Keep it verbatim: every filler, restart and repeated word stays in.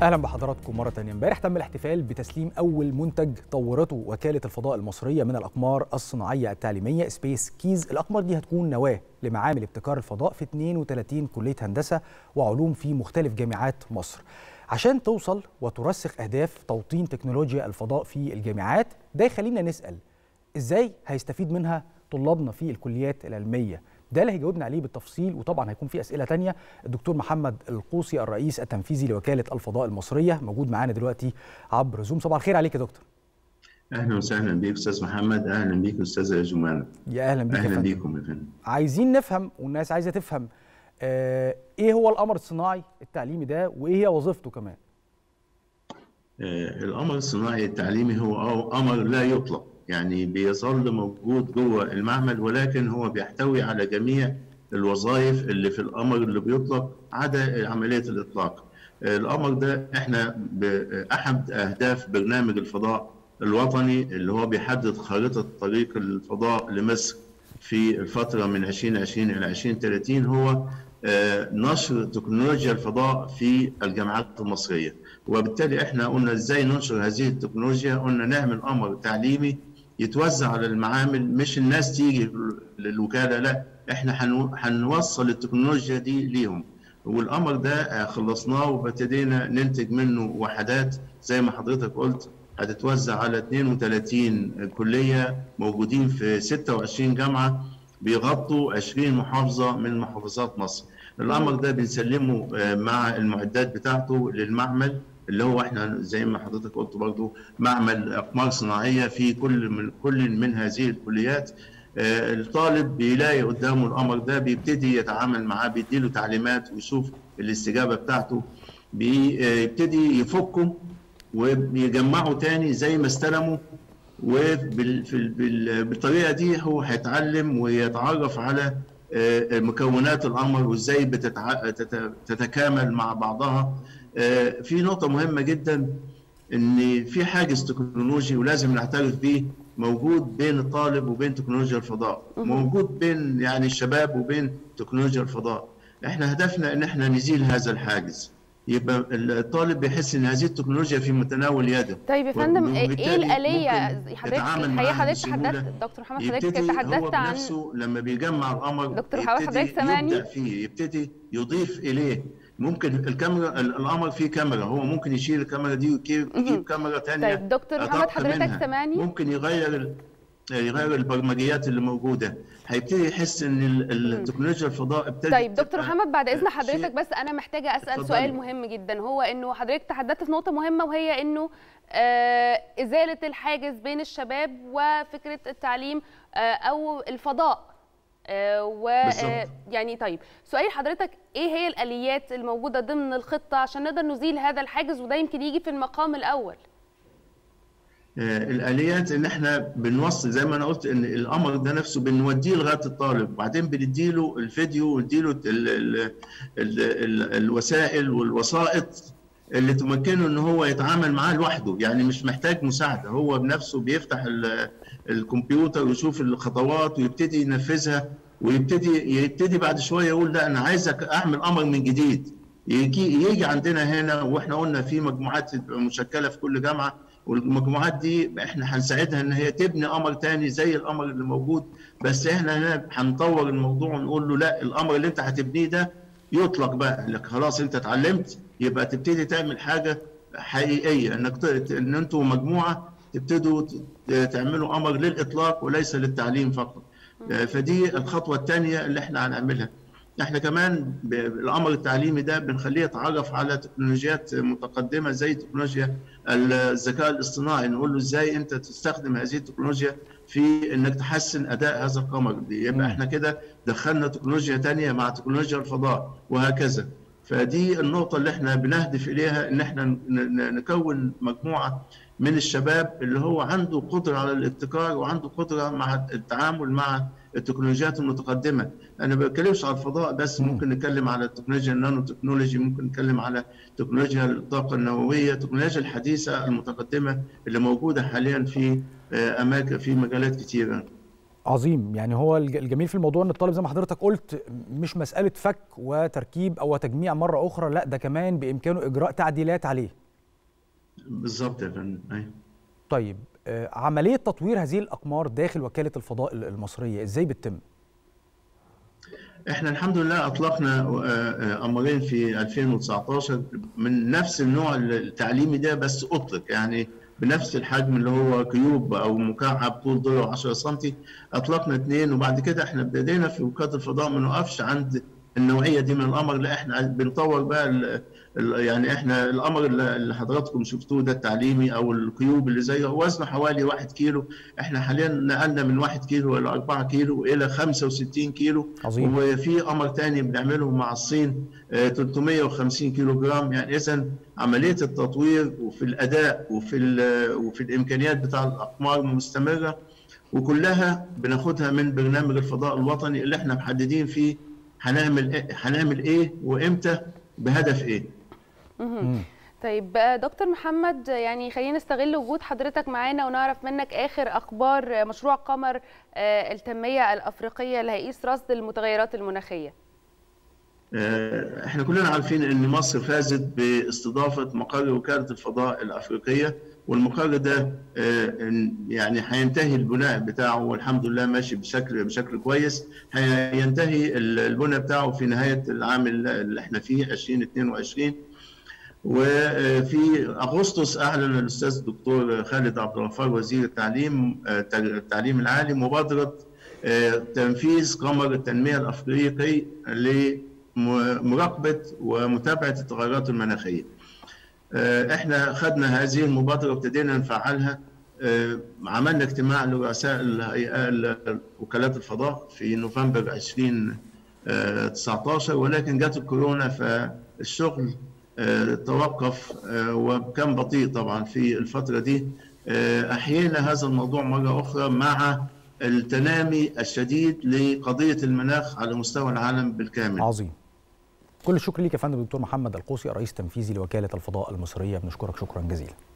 اهلا بحضراتكم مره ثانيه. امبارح تم الاحتفال بتسليم اول منتج طورته وكاله الفضاء المصريه من الاقمار الصناعيه التعليميه سبيس كيز. الاقمار دي هتكون نواه لمعامل ابتكار الفضاء في اثنين وثلاثين كليه هندسه وعلوم في مختلف جامعات مصر، عشان توصل وترسخ اهداف توطين تكنولوجيا الفضاء في الجامعات. ده يخلينا نسال ازاي هيستفيد منها طلابنا في الكليات العلميه. ده اللي هيجاوبنا عليه بالتفصيل، وطبعا هيكون في اسئله تانية. الدكتور محمد القوسي الرئيس التنفيذي لوكاله الفضاء المصريه موجود معانا دلوقتي عبر زوم. صباح الخير عليك يا دكتور. اهلا وسهلا بيك استاذ محمد. اهلا بيك استاذه جمانه. يا اهلا بيك. اهلا بيكم يا فندم. عايزين نفهم والناس عايزه تفهم آه ايه هو القمر الصناعي التعليمي ده وايه هي وظيفته كمان؟ آه القمر الصناعي التعليمي هو قمر لا يطلق، يعني بيظل موجود جوه المعمل، ولكن هو بيحتوي على جميع الوظائف اللي في القمر اللي بيطلق عدا عمليه الاطلاق. آه القمر ده احنا باحد اهداف برنامج الفضاء الوطني اللي هو بيحدد خارطه طريق الفضاء لمصر في الفتره من ألفين وعشرين الى ألفين وثلاثين هو آه نشر تكنولوجيا الفضاء في الجامعات المصريه. وبالتالي احنا قلنا ازاي ننشر هذه التكنولوجيا؟ قلنا نعمل قمر تعليمي يتوزع على المعامل، مش الناس تيجي للوكاله، لا احنا هنوصل التكنولوجيا دي ليهم. والقمر ده خلصناه وابتدينا ننتج منه وحدات زي ما حضرتك قلت هتتوزع على اثنين وثلاثين كليه موجودين في ستة وعشرين جامعه بيغطوا عشرين محافظه من محافظات مصر. القمر ده بنسلمه مع المعدات بتاعته للمعمل اللي هو احنا زي ما حضرتك قلت برضو معمل اقمار صناعيه في كل من كل من هذه الكليات. آه الطالب بيلاقي قدامه القمر ده، بيبتدي يتعامل معاه، بيديله تعليمات ويشوف الاستجابه بتاعته، بيبتدي يفكه ويجمعه تاني زي ما استلمه، وبالطريقه دي هو هيتعلم ويتعرف على آه مكونات القمر وازاي بتتكامل مع بعضها. في نقطة مهمة جدا، إن في حاجز تكنولوجي ولازم نعترف بيه موجود بين الطالب وبين تكنولوجيا الفضاء، موجود بين يعني الشباب وبين تكنولوجيا الفضاء. إحنا هدفنا إن إحنا نزيل هذا الحاجز، يبقى الطالب بيحس إن هذه التكنولوجيا في متناول يده. طيب يا فندم، إيه الآلية؟ حضرتك الحقيقة حضرتك تحدثت دكتور محمد، حضرتك تحدثت عن نفسه لما بيجمع القمر دكتور محمد، حضرتك سامعني؟ يبدأ فيه، يبتدي يضيف إليه. ممكن الكاميرا، القمر فيه كاميرا، هو ممكن يشيل الكاميرا دي ويجيب كاميرا ثانيه. طيب دكتور محمد، حضرتك سامعني؟ ممكن يغير يغير البرمجيات اللي موجوده، هيبتدي يحس ان التكنولوجيا الفضاء ابتدت. طيب دكتور محمد، بعد اذن حضرتك بس انا محتاجه اسال اتفضل. سؤال مهم جدا، هو انه حضرتك تحدثت في نقطه مهمه، وهي انه آه ازاله الحاجز بين الشباب وفكره التعليم آه او الفضاء. آه و آه يعني طيب سؤالي لحضرتك، ايه هي الاليات الموجوده ضمن الخطه عشان نقدر نزيل هذا الحاجز، وده يمكن يجي في المقام الاول؟ آه الاليات ان احنا بنوصل زي ما انا قلت ان القمر ده نفسه بنوديه لغايه الطالب، وبعدين بنديله الفيديو ونديله ال ال ال ال الوسائل والوسائط اللي تمكنه ان هو يتعامل معاه لوحده، يعني مش محتاج مساعده، هو بنفسه بيفتح الكمبيوتر ويشوف الخطوات ويبتدي ينفذها، ويبتدي يبتدي بعد شويه يقول لا انا عايزك اعمل قمر من جديد. يجي يجي عندنا هنا، واحنا قلنا في مجموعات مشكله في كل جامعه، والمجموعات دي احنا هنساعدها ان هي تبني قمر تاني زي القمر اللي موجود، بس احنا هنا هنطور الموضوع ونقول له لا، القمر اللي انت هتبنيه ده يطلق بقى لك، خلاص انت اتعلمت، يبقى تبتدي تعمل حاجه حقيقيه، انك ان انتوا مجموعه تبتدوا تعملوا قمر للاطلاق وليس للتعليم فقط. فدي الخطوه الثانيه اللي احنا هنعملها. احنا كمان بالقمر التعليمي ده بنخليه يتعرف على تكنولوجيات متقدمه زي تكنولوجيا الذكاء الاصطناعي، نقول له ازاي انت تستخدم هذه التكنولوجيا في انك تحسن اداء هذا القمر دي، يبقى احنا كده دخلنا تكنولوجيا ثانيه مع تكنولوجيا الفضاء وهكذا. فدي النقطه اللي احنا بنهدف اليها، ان احنا نكون مجموعه من الشباب اللي هو عنده قدره على الابتكار وعنده قدره مع التعامل مع التكنولوجيات المتقدمه. انا ما بتكلمش على الفضاء بس، ممكن نتكلم على تكنولوجيا النانو تكنولوجي، ممكن نتكلم على تكنولوجيا الطاقه النوويه، التكنولوجيا الحديثه المتقدمه اللي موجوده حاليا في اماكن في مجالات كثيره. عظيم. يعني هو الجميل في الموضوع ان الطالب زي ما حضرتك قلت مش مساله فك وتركيب او تجميع مره اخرى، لا ده كمان بامكانه اجراء تعديلات عليه. بالظبط يا فندم. ايوه. طيب عمليه تطوير هذه الاقمار داخل وكاله الفضاء المصريه ازاي بتتم؟ احنا الحمد لله اطلقنا قمرين في ألفين وتسعتاشر من نفس النوع التعليمي ده، بس اطلق يعني بنفس الحجم اللي هو كيوب او مكعب طول ضلعه عشرة سنتي. اطلقنا اثنين، وبعد كده احنا بدينا في وكاله الفضاء ما نوقفش عند النوعيه دي من القمر، لا احنا بنطور بقى ال ال يعني احنا القمر اللي حضراتكم شفتوه ده التعليمي او الكيوب اللي زيه وزنه حوالي واحد كيلو، احنا حاليا نقلنا من واحد كيلو الى أربعة كيلو الى خمسة وستين كيلو. عظيم. وفي قمر ثاني بنعمله مع الصين ثلاثمائة وخمسين كيلو جرام. يعني اذا عمليه التطوير وفي الاداء وفي وفي الامكانيات بتاع الاقمار مستمره، وكلها بناخدها من برنامج الفضاء الوطني اللي احنا محددين فيه هنعمل ايه هنعمل ايه وامتى بهدف ايه. طيب دكتور محمد، يعني خلينا نستغل وجود حضرتك معانا ونعرف منك اخر اخبار مشروع قمر التنميه الافريقيه اللي هيقيس رصد المتغيرات المناخيه. احنا كلنا عارفين ان مصر فازت باستضافه مقر وكاله الفضاء الافريقيه، والمقر ده يعني هينتهي البناء بتاعه والحمد لله ماشي بشكل بشكل كويس. هينتهي البناء بتاعه في نهايه العام اللي احنا فيه ألفين واثنين وعشرين. وفي اغسطس اعلن الاستاذ الدكتور خالد عبد الغفار وزير التعليم التعليم العالي مبادره تنفيذ قمر التنميه الافريقي لمراقبه ومتابعه التغيرات المناخيه. احنا خدنا هذه المبادره وابتدينا نفعلها. عملنا اجتماع لرؤساء وكالات الفضاء في نوفمبر ألفين وتسعتاشر، ولكن جت الكورونا فالشغل توقف وكان بطيء طبعا في الفتره دي. احيينا هذا الموضوع مره اخرى مع التنامي الشديد لقضيه المناخ على مستوى العالم بالكامل. عظيم. كل الشكر ليك يا فندم دكتور محمد القوسي الرئيس التنفيذي لوكاله الفضاء المصريه، بنشكرك شكرا جزيلا.